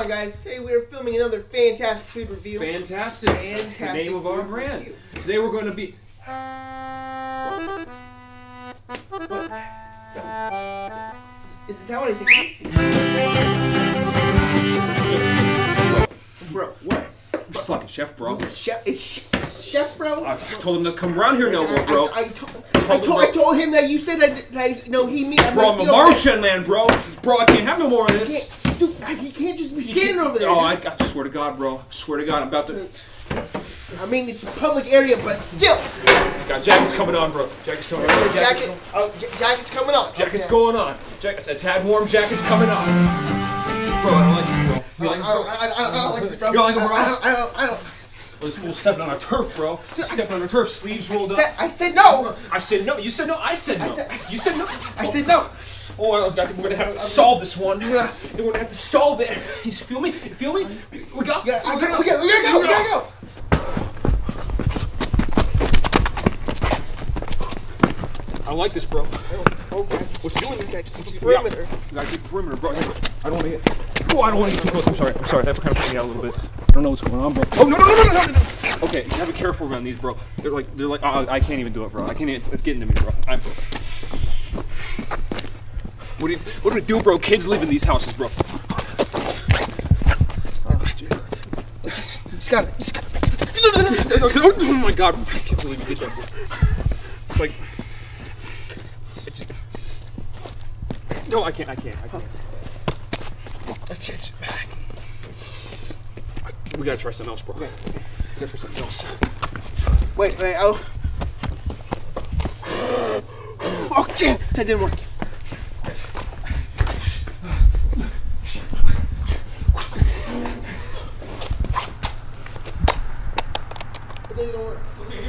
on, guys? Today we are filming another fantastic food review. Fantastic. That's the name of our brand. Review. Today we're going to be... What? Is that what I think? Bro, what? It's fucking Chef, bro. It's Chef, bro? I told him to come around here no more, bro. I told him that you said that you know, Bro, I'm a Maruchan man, bro. Bro, I can't have no more of this. Dude, he can't just be standing over there. Oh, I swear to God, bro. I swear to God, I'm about to... I mean, it's a public area, but still. Got jacket's coming on, bro. Jacket's coming on. Jacket's coming on. Jacket's going on. Jacket's a tad warm. Jacket's coming on. Bro, I don't like this, bro. You like this, bro? I don't like this, bro. You don't like it, bro? I don't. This fool's stepping on a turf, bro. Stepping on a turf, sleeves rolled up. I said no. I said no. You said no. I said no. You said no. I said no. Oh, I think we're gonna have to solve this one. We're gonna have to solve it. You feel me? You feel me? We gotta go. I like this, bro. What's doing? Perimeter. You gotta keep perimeter, bro. I don't want to get. Oh, I don't want to get too close. I'm sorry. That kind of freaked me out a little bit. I don't know what's going on, bro. Oh no! Okay, you gotta be careful around these, bro. They're like. Oh, I can't even do it, bro. I can't even. It's getting to me, bro. What do we do, bro? Kids live in these houses, bro. Just got it. Oh my God! I can't believe you did that, bro. It's like. No, I can't. We gotta try something else, bro. We gotta try something else. Wait, oh. Oh, shit! That didn't work. It didn't work.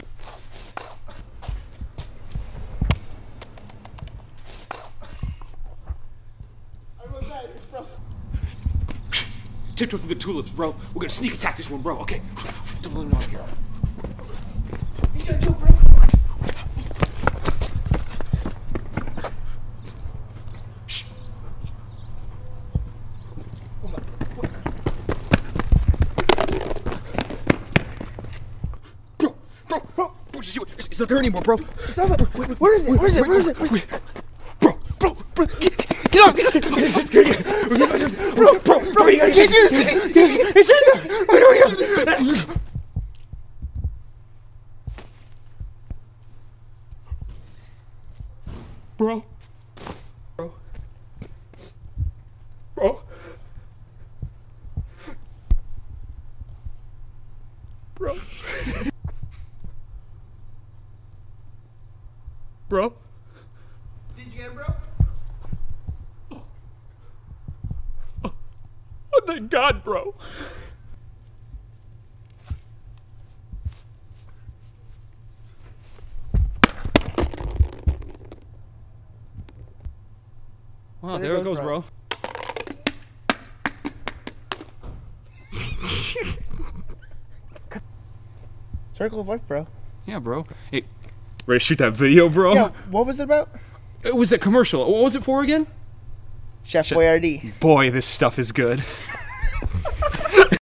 Tiptoe through the tulips, bro. We're gonna sneak attack this one, bro. Okay. Don't let him know I'm here. What you gonna do, bro? Shh. Bro. It's not there anymore, bro. It's not there. Where is it? Bro. Get up! Bro, you can't use it! It's in there! Bro. Did you get it, bro? Oh, thank God, bro. Wow, there it goes, bro. Circle of life, bro. Yeah, bro. Hey, ready to shoot that video, bro? Yeah, what was it about? It was a commercial. What was it for again? Chef Boyardee. Boy, this stuff is good.